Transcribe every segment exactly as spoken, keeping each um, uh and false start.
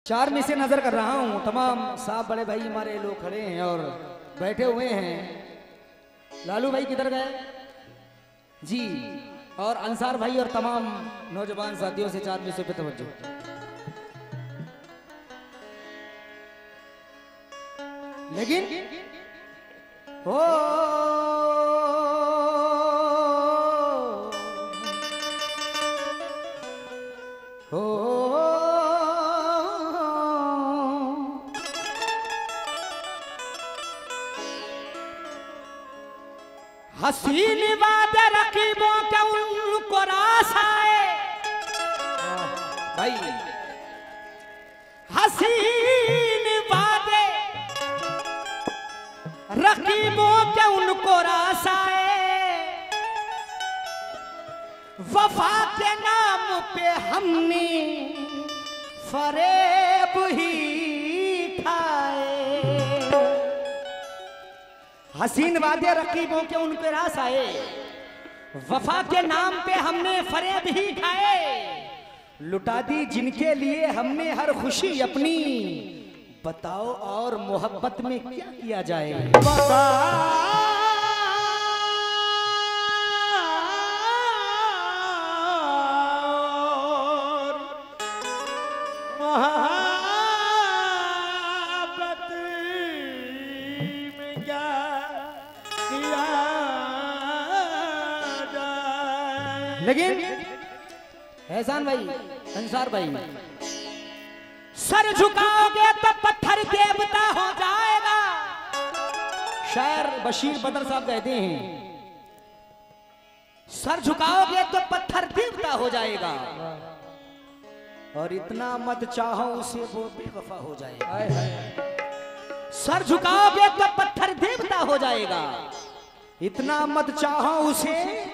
चार में से नजर कर रहा हूँ, तमाम साहब बड़े भाई हमारे लोग खड़े हैं और बैठे हुए हैं। लालू भाई किधर गए जी? और अंसार भाई और तमाम नौजवान साथियों से चार में से पे तवज्जो। लेकिन हो हो हसीन वादे रकीबों के उनको रास आए भाई, हसीन वादे रकीबों के उनको रास आए, वफा के नाम पे हमने फरेब ही खाए। हसीन वादे रकीबों के उनके रास आए, वफा के नाम पे हमने फरेब ही खाए, लुटा दी जिनके लिए हमने हर खुशी अपनी, बताओ और मोहब्बत में क्या किया जाए। लेकिन एहसान भाई, अंसार भाई, सर झुकाओगे तो पत्थर देवता हो जाएगा। शायर बशीर बदर साहब कहते हैं, सर झुकाओगे तो पत्थर देवता हो जाएगा, और इतना मत चाहो उसे वो बेवफा हो जाएगा। सर झुकाओगे तो पत्थर देवता हो जाएगा, इतना मत चाहो उसे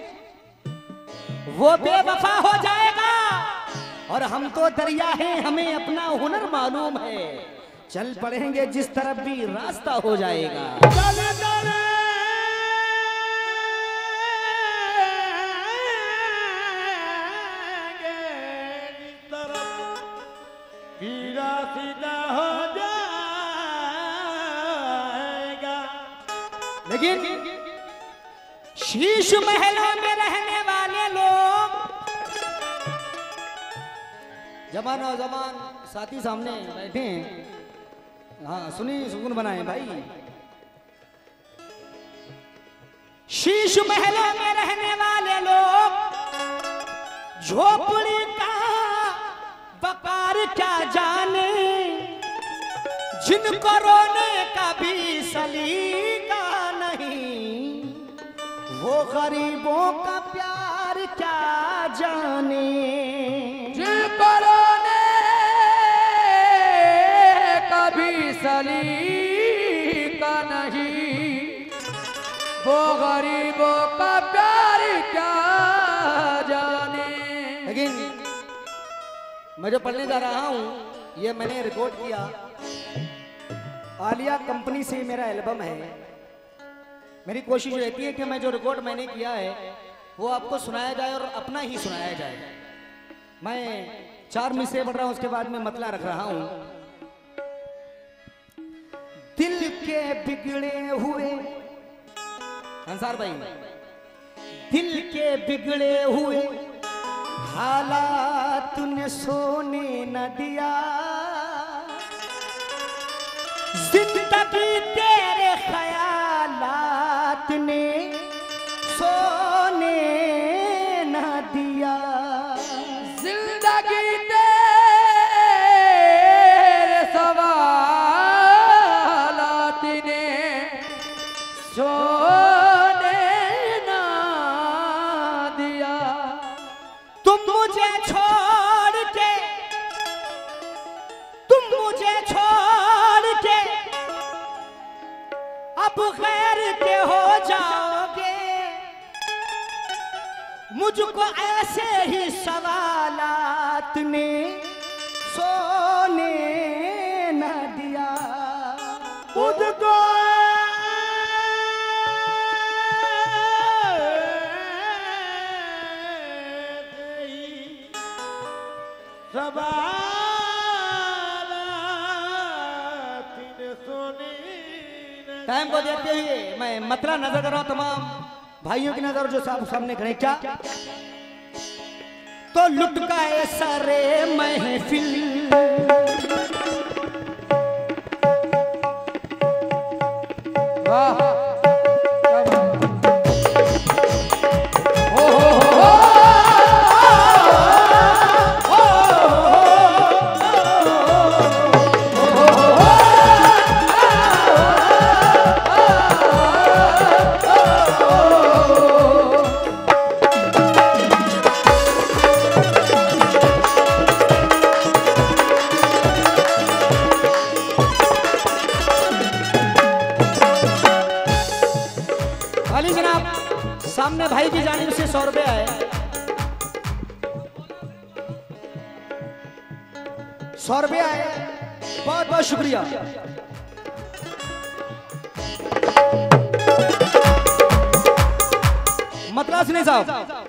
वो बेवफा हो जाएगा। और हम तो दरिया हैं, हमें अपना हुनर मालूम है, चल पड़ेंगे जिस तरफ भी रास्ता हो जाएगा। चले चले जिस तरफ भी रास्ता हो जाएगा। लेकिन शीश महलों में रहने वाले लोग, जवान और जवान साथी सामने बैठे हैं, हाँ सुनी सुकून बनाए भाई। शीश महलों में रहने वाले लोग झोपड़ी का बकार क्या जाने, जिनको रोने का भी सलीका नहीं, वो गरीबों का प्यार क्या जाने। जिनको रोने का भी सलीका नहीं, वो गरीबों का प्यार क्या जाने। लेकिन मैं जो पढ़ने जा रहा हूँ, ये मैंने रिकॉर्ड किया, आलिया कंपनी से मेरा एल्बम है। मेरी कोशिश रहती है कि मैं जो रिकॉर्ड मैंने किया है वो आपको सुनाया जाए और अपना ही सुनाया जाए। मैं चार मिसरे पढ़ रहा हूं, उसके बाद में मतला रख रहा हूं। दिल के बिगड़े हुए, अंसार भाई, दिल के बिगड़े हुए हालात ने सोने न दिया, जिंदगी तेरे ख्यालात ने सोने न दिया, जिंदगी तेरे सवालात ने सोने न दिया। तुम मुझे छोड़ के, तुम मुझे छोड़ के अब गैर के हो जाओगे, मुझको ऐसे ही सवालात ने सोने न दिया। मुझको सवालात टाइम को देखते हुए मैं मतला नजर कर रहा हूं तमाम भाइयों की नजर जो साहब सामने खड़े। क्या तो लुट गए सारे महफिल, वाह सामने भाई की जानिब से सौ रुपए आए, सौ रुपए आए, बहुत बहुत शुक्रिया। मतला सुने साहब,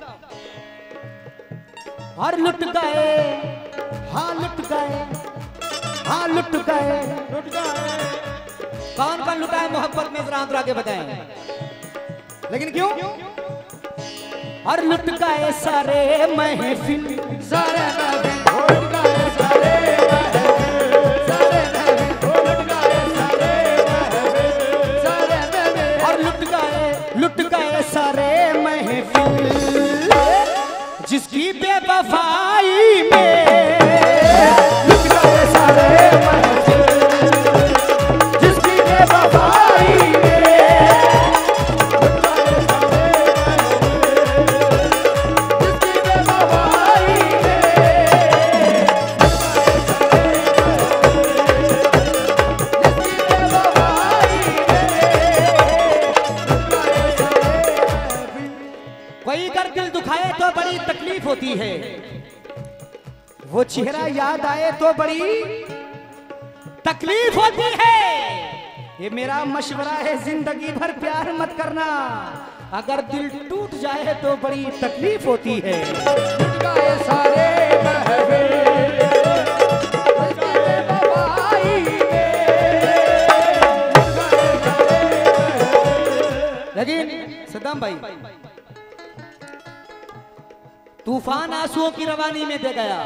हर लुट गए, हाँ लुट गए, हाँ लुट गए, लुट गए। कौन कौन लुटा है मोहब्बत में जरा आगे बताएं। लेकिन क्यों? और लुट गए सारे महफिल, सारे महफिल लुट गए, सारे महफिल, सारे महफिल लुट गए, सारे महफिल, सारे महफिल और लुट गए, लुट गए सारे महफिल जिसकी बेवफाई में, लुट गए सारे महफिल जिसकी बेवफाई में। होती है वो चेहरा याद आए तो बड़ी तकलीफ होती है। ये मेरा मशवरा है, जिंदगी भर प्यार मत करना, अगर दिल टूट जाए तो बड़ी तकलीफ होती है। सारे लेकिन सद्दाम भाई तूफान आंसुओं की रवानी में दे गया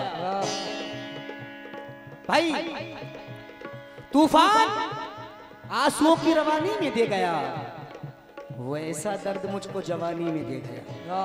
भाई, तूफान आंसुओं की रवानी में दे गया, वो ऐसा दर्द मुझको जवानी में दे गया।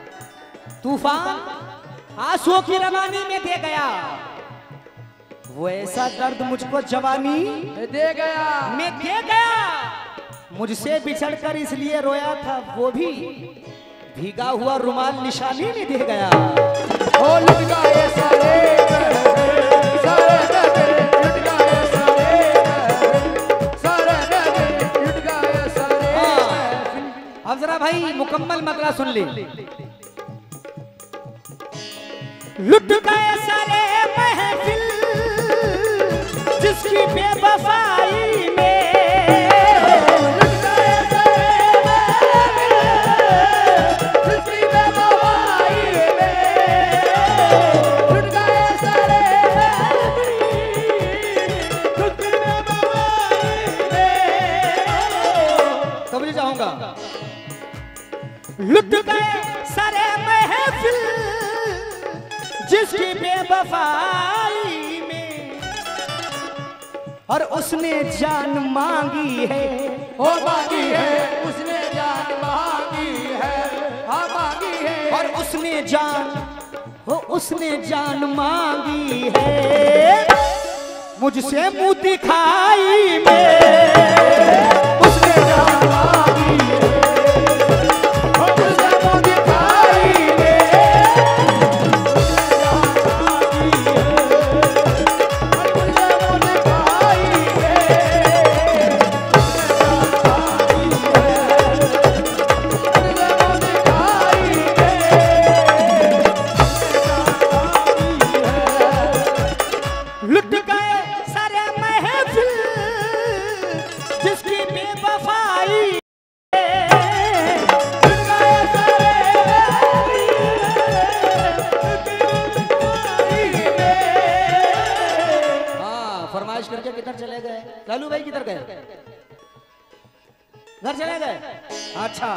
तूफान आंसुओं की रवानी में दे गया, वो ऐसा दर्द मुझको जवानी दे गया में दे गया। मुझसे बिछड़कर इसलिए रोया था, वो भी भीगा हुआ रुमाल निशानी में दे गया। ओ लुट गए सारे सारे लुट गए सारे सारे लुट गए सारे। अब जरा भाई मुकम्मल मतला सुन ले। लुट गए सारे महफिल जिसकी बेवफाई में, लुट गए सारे महफिल जिसकी बेवफाई में, और उसने जान मांगी है, ओ मांगी है, उसने जान मांगी है, हाँ मांगी है, और उसने जान हो उसने जान मांगी है मुझसे मुंह दिखाई में, उसने जान मांगी है। लालू भाई किधर गए? घर चले गए। अच्छा,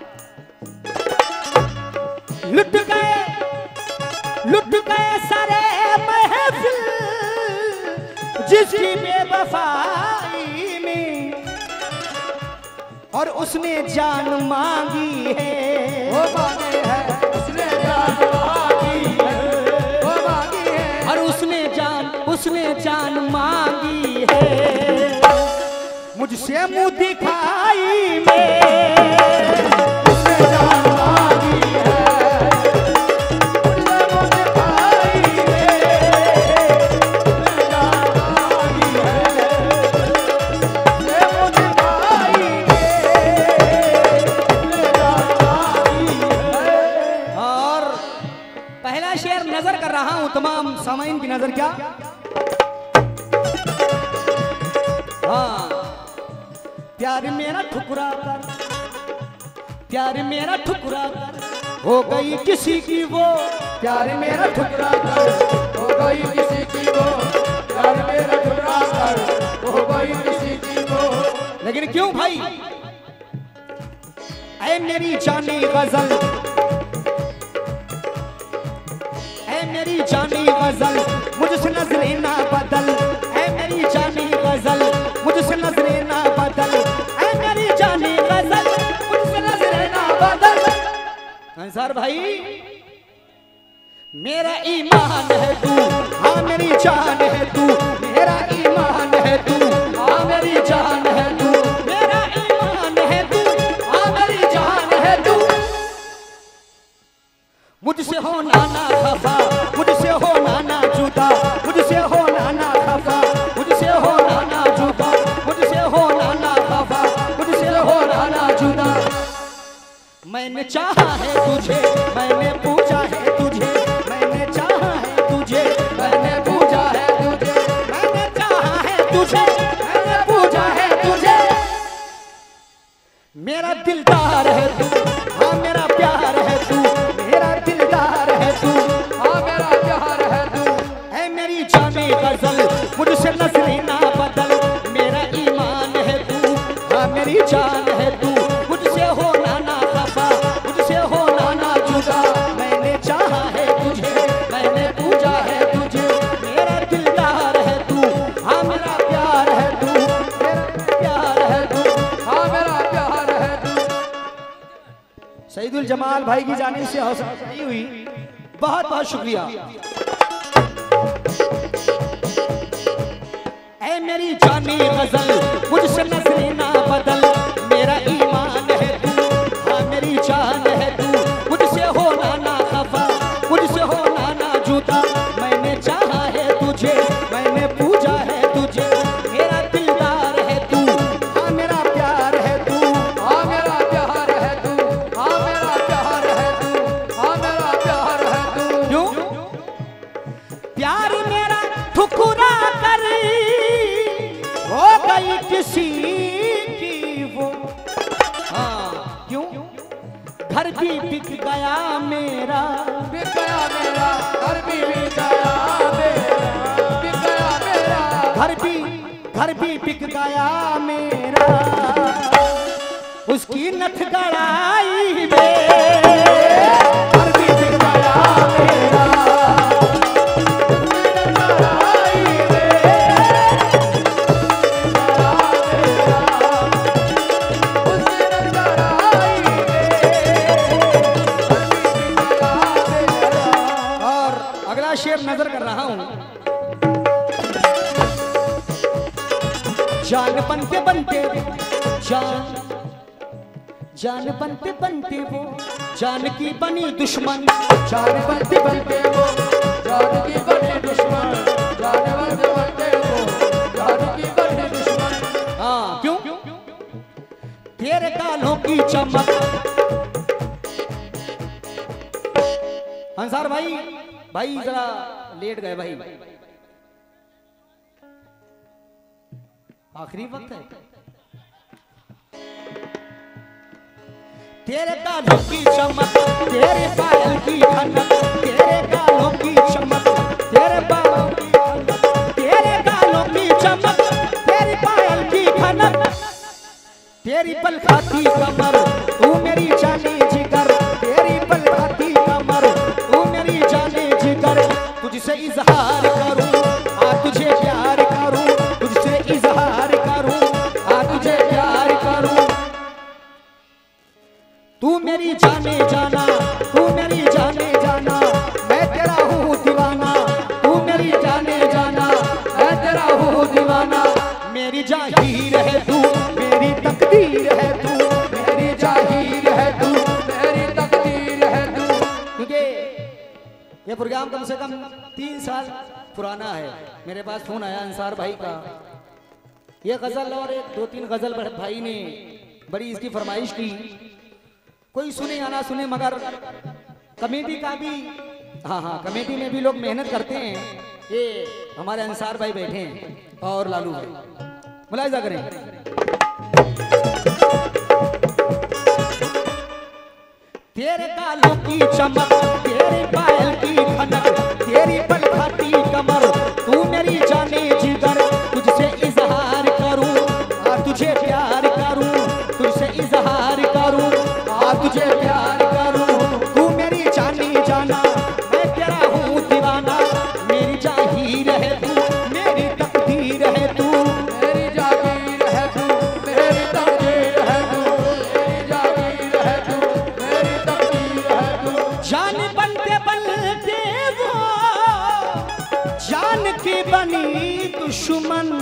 लुट गए लुट गए सारे महफिल जिसकी बेवफाई में, और उसने जान मांगी है, वो मांगी है, उसने जान मांगी है, वो मांगी है, और उसने जान उसने जान मांगी है मुझसे मुंह दिखाई में, उसने जान मांगी है, मुझसे मुंह दिखाई में, उसने जान मांगी है, मुझसे मुंह दिखाई में, उसने जान मांगी है। और पहला शेर नजर कर रहा हूं तमाम सामाइन की नजर क्या। हाँ, प्यार मेरा ठुकरा कर, प्यार मेरा ठुकरा कर हो गई किसी की वो, प्यार मेरा ठुकरा कर हो गई किसी की वो, प्यार मेरा ठुकरा कर हो गई किसी की वो। लेकिन क्यों भाई, ऐ मेरी जानी गजल, ऐ मेरी जानी गजल मुझसे नजरे ना बदल, ऐ मेरी जानी गजल मुझसे नजरे ना बदल, ऐ मेरी जानी गजल मुझसे नजरे ना बदल। अंसार भाई, मेरा ईमान है तू, हाँ मेरी जान है तू, मेरा ईमान है तू, हाँ मेरी जान है तू, मेरा ईमान है तू, हाँ मेरी जान है तू। मुझसे हो नाना खफा, मुझसे हो नाना जुदा, मुझसे हो नाना खफा, मुझसे हो नाना जुदा, मुझसे हो नाना खफा, मुझसे हो नाना जुदा। मैंने चाहा है तुझे, मैंने पूजा है तुझे, मैंने चाहा है तुझे, मैंने पूजा है तुझे, मैंने चाहा है तुझे, मैंने पूजा है तुझे। मेरा दिलदार है तू, हाँ मेरा प्यार है तू, मेरा दिलदार है तू, हाँ मेरा प्यार है तू। है मेरी जानी गजल मुझसे नजरे ना बदल, मेरा ईमान है तू, हाँ मेरी जान है तू, मुझसे हो नाना खफा, मुझसे हो नाना जुदा। मैंने चाहा है तुझे, मैंने पूजा है तुझे, मेरा दिलदार है तू, हाँ मेरा प्यार है तू, मेरा प्यार है तू, हाँ मेरा प्यार है तू। सईदुल जमाल भाई की जाने से हौसला नहीं हुई, बहुत बहुत शुक्रिया। ऐ मेरी जानी गजल मुझसे नजरे ना बदल, मेरा ईमान है तू, हाँ मेरी जान है तू, मुझसे हो नाना खफा, मुझसे हो नाना जुदा। मैंने चाहा है तुझे, मैंने पूजा है तुझे, मेरा दिलदार है तू, हाँ मेरा प्यार है तू, हाँ मेरा प्यार है तू, हाँ मेरा प्यार है तू, हाँ मेरा प्यार है तू। क्यों प्यार मेरा ठुकरा कर हो गई किसी की वो। हाँ क्यों, घर भी बिक गया मेरा, बिक गया मेरा घर भी बिक गया मेरा, बिक गया मेरा घर भी घर भी बिक गया मेरा, उसकी नथ गड़ाई में घर भी बिक गया मेरा, शेर नजर कर रहा हूं। जान बनते बनते जान जान बनते बनते वो जान की बनी दुश्मन, जान बनते बनते वो जान की बनी दुश्मन, जान बनते बनते वो जान की बनी दुश्मन। हाँ क्यों, तेरे गालों की चमक। अंसार भाई भाई जरा लेट गए भाई, आखिरी वक्त है। तेरे गालों की चमक, तेरे पायल की खनक, तेरे गालों की चमक, तेरे बालों की खनक, तेरे गालों की चमक, तेरी पायल की खनक, तेरी पलक खाती कमर तू मेरी जाने जिगर, तेरी पल खाती कमर तू मेरी जाने जिगर। तुझसे इजहार करूं आ तुझे प्यार करूं, तुझसे इजहार करूं आ तुझे प्यार करूं। तू मेरी जाने जाना, तू मेरी जाने जाना, मैं तेरा हूँ दीवाना, तू मेरी जाने जाना, मैं तेरा हूँ दीवाना। मेरी जाहीर है तू, मेरी तकदीर है तू, मेरी जाहीर है तू, मेरी तकदीर है तू। क्योंकि ये प्रोग्राम कम से कम तीन साल पुराना है। मेरे पास फोन आया अंसार भाई का, ये गजल और एक दो तीन गजल भाई ने बड़ी इसकी फरमाइश की। कोई सुने या ना सुने मगर कमेटी का भी, हाँ हाँ कमेटी में भी लोग मेहनत करते हैं। ये हमारे अंसार भाई बैठे हैं और लालू भाई, मुलाहिजा करें। तेरे गालों की चमक, तेरे पायल की खनक, तेरी पल खाती कमर तू मेरी जाने जिगर। तुझसे इजहार करूं आ तुझे प्यार करूं, तुझसे इजहार करूं आ तुझे प्यार करूं। तू मेरी जानी जाना, मैं तेरा हूँ दीवाना। मेरी जाहीर है तू, मेरी तकदीर है तू, मेरी जागीर है तू, मेरी तकदीर है तू, मेरी जागीर है तू, मेरी तकदीर है तू। जान बनते बनते वो जान की बनी दुश्मन,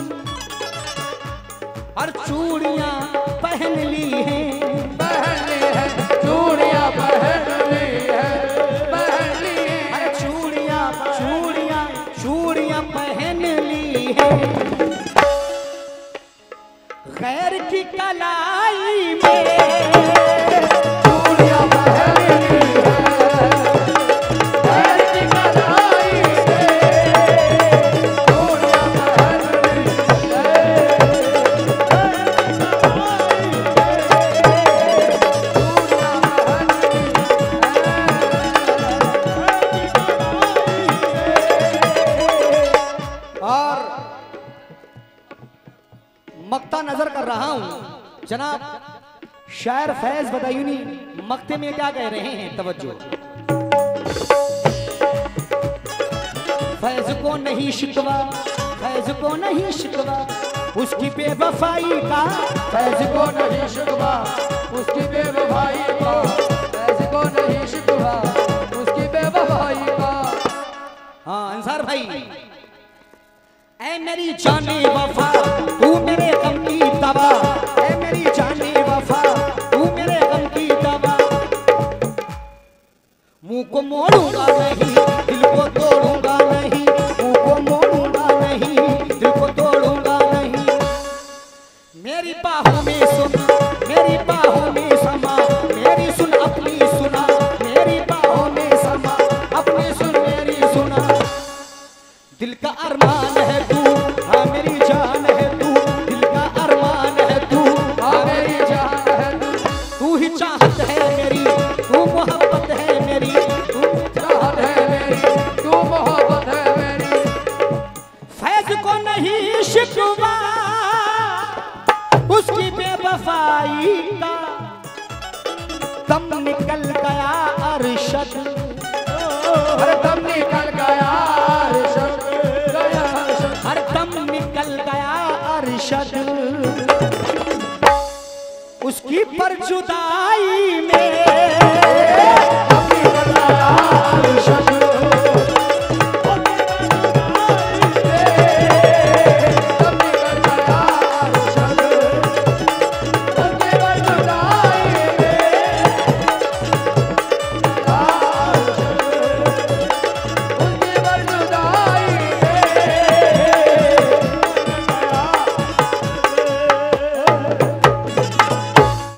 और चूड़ियां पहन ली हैं, पहन ली है चूड़ियां, पहन ली है, पहन ली है। अरे चूड़ियां चूड़ियां चूड़ियां पहन ली हैं। गैर की कलाई में चूड़ियां पहन ली है, गैर की कलाई में चूड़ियां पहन ली है। और मक्ता नजर कर रहा हूं जनाब शायर फैज बदायूनी मक्ते में क्या कह रहे हैं, तवज्जो। फैज को नहीं शिकवा, फैज को नहीं शिकवा उसकी बेवफाई का, फैज को नहीं शिकवा उसकी बेवफाई का, फैज को नहीं शिकवा उसकी बेवफाई का। हाँ अंसार भाई, ऐ मेरी जाने वफा तू मेरे गम की दवा, ऐ मेरी जाने वफा तू मेरे गम की दवा। मुंह को मोड़ूंगा नहीं, दिल को तोड़ूंगा नहीं, मुंह को मोड़ूंगा नहीं, दिल को तोड़ूंगा नहीं। मेरी बाहों में सुन, मेरी बाहों में समा, मेरी सुन अपनी सुना, मेरी बाहों में समा, अपनी सुन मेरी सुना। दिल का अरमान है तू, हाँ मेरी जान है तू, दिल का अरमान है तू, हाँ मेरी जान है तू। तू ही चाहत है मेरी, तू मोहब्बत है मेरी, तू चाहत है मेरी, तू मोहब्बत है मेरी। फैज को नहीं शिकवा उसकी बेवफाई का, दम निकल गया अरशद, हर दम निकल गया अरशद, गया अरशद। हर दम निकल गया अरशद। उसकी पर जुदाई में